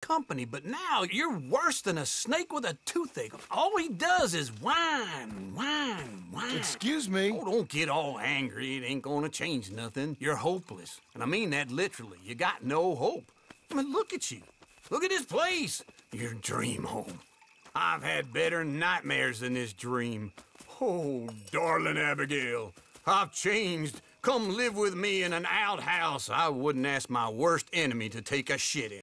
company, but now you're worse than a snake with a toothache. All he does is whine, whine, whine. Excuse me? Oh, don't get all angry. It ain't gonna change nothing. You're hopeless. And I mean that literally. You got no hope. I mean, look at you. Look at this place. Your dream home. I've had better nightmares than this dream. Oh, darling Abigail, I've changed. Come live with me in an outhouse I wouldn't ask my worst enemy to take a shit in.